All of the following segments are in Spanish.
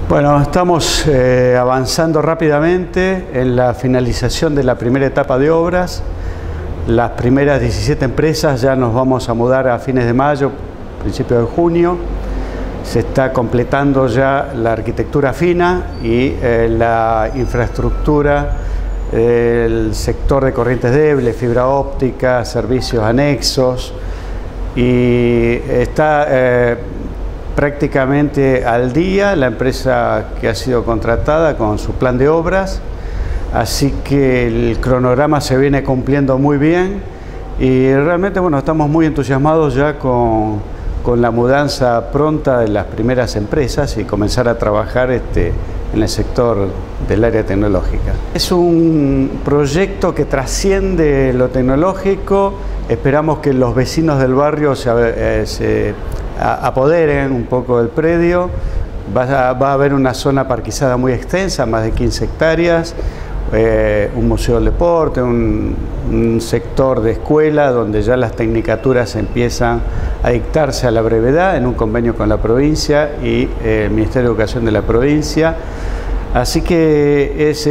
Bueno, estamos avanzando rápidamente en la finalización de la primera etapa de obras. Las primeras 17 empresas ya nos vamos a mudar a fines de mayo, principios de junio. Se está completando ya la arquitectura fina y la infraestructura del sector de corrientes débiles, fibra óptica, servicios anexos, y está prácticamente al día la empresa que ha sido contratada con su plan de obras, así que el cronograma se viene cumpliendo muy bien y realmente bueno, estamos muy entusiasmados ya con la mudanza pronta de las primeras empresas y comenzar a trabajar en el sector del área tecnológica. Es un proyecto que trasciende lo tecnológico. Esperamos que los vecinos del barrio se apoderen un poco del predio. Va a haber una zona parquizada muy extensa, más de 15 hectáreas, un museo del deporte, un sector de escuela donde ya las tecnicaturas empiezan a dictarse a la brevedad en un convenio con la provincia y el Ministerio de Educación de la provincia. Así que es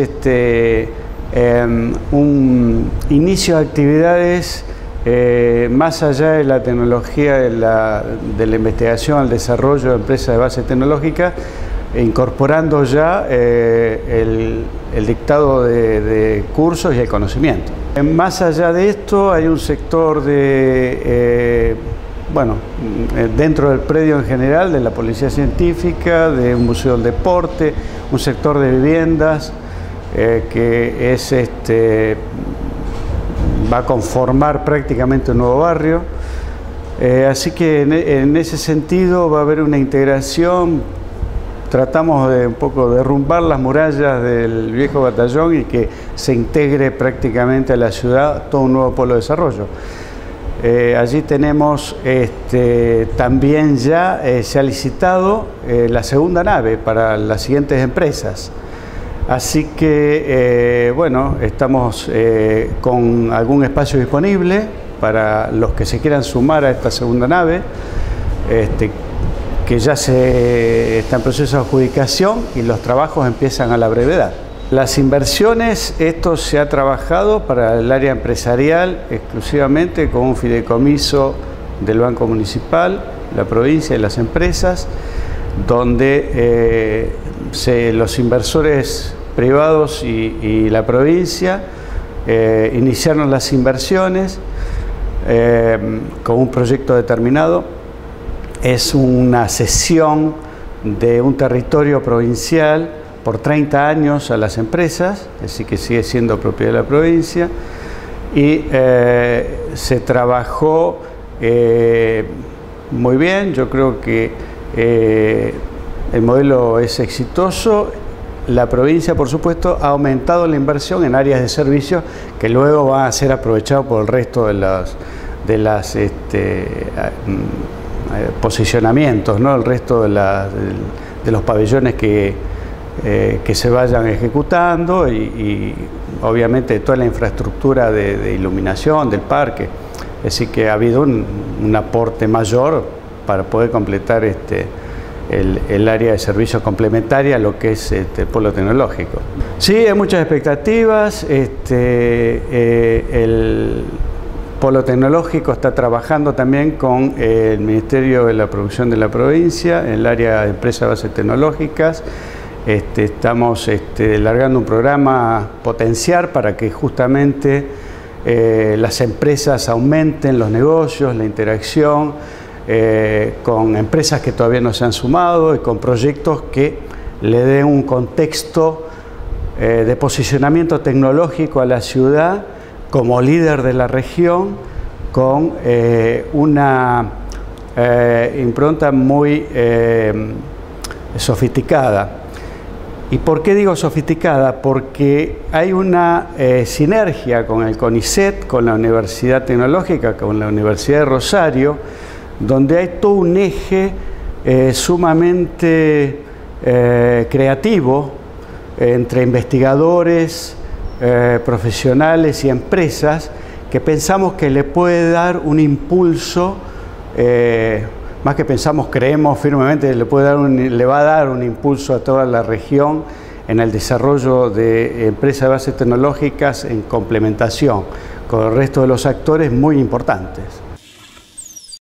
un inicio de actividades más allá de la tecnología, de la investigación al desarrollo de empresas de base tecnológica, incorporando ya el dictado de cursos y el conocimiento. Más allá de esto hay un sector dentro del predio en general, de la Policía Científica, de un museo del deporte, un sector de viviendas que es va a conformar prácticamente un nuevo barrio. Así que en ese sentido va a haber una integración. Tratamos de un poco derrumbar las murallas del viejo batallón y que se integre prácticamente a la ciudad todo un nuevo polo de desarrollo. Allí tenemos también ya se ha licitado la segunda nave para las siguientes empresas. Así que, bueno, estamos con algún espacio disponible para los que se quieran sumar a esta segunda nave, que ya está en proceso de adjudicación y los trabajos empiezan a la brevedad. Las inversiones, esto se ha trabajado para el área empresarial exclusivamente con un fideicomiso del Banco Municipal, la provincia y las empresas, donde los inversores privados y la provincia iniciaron las inversiones con un proyecto determinado. Es una cesión de un territorio provincial por 30 años a las empresas, así que sigue siendo propiedad de la provincia, y se trabajó muy bien. Yo creo que el modelo es exitoso. La provincia, por supuesto, ha aumentado la inversión en áreas de servicios que luego van a ser aprovechados por el resto de las posicionamientos, ¿no? El resto de los pabellones que se vayan ejecutando y obviamente toda la infraestructura de iluminación del parque. Es decir, que ha habido un aporte mayor para poder completar el área de servicios complementaria a lo que es el polo tecnológico. Sí, hay muchas expectativas. El polo tecnológico está trabajando también con el Ministerio de la Producción de la provincia, en el área de empresas de bases tecnológicas. Estamos largando un programa Potenciar para que justamente las empresas aumenten los negocios, la interacción con empresas que todavía no se han sumado y con proyectos que le den un contexto de posicionamiento tecnológico a la ciudad como líder de la región, con una impronta muy sofisticada. ¿Y por qué digo sofisticada? Porque hay una sinergia con el CONICET, con la Universidad Tecnológica, con la Universidad de Rosario, donde hay todo un eje sumamente creativo entre investigadores, profesionales y empresas que pensamos que le puede dar un impulso más que pensamos, creemos firmemente que le va a dar un impulso a toda la región en el desarrollo de empresas de bases tecnológicas en complementación con el resto de los actores muy importantes.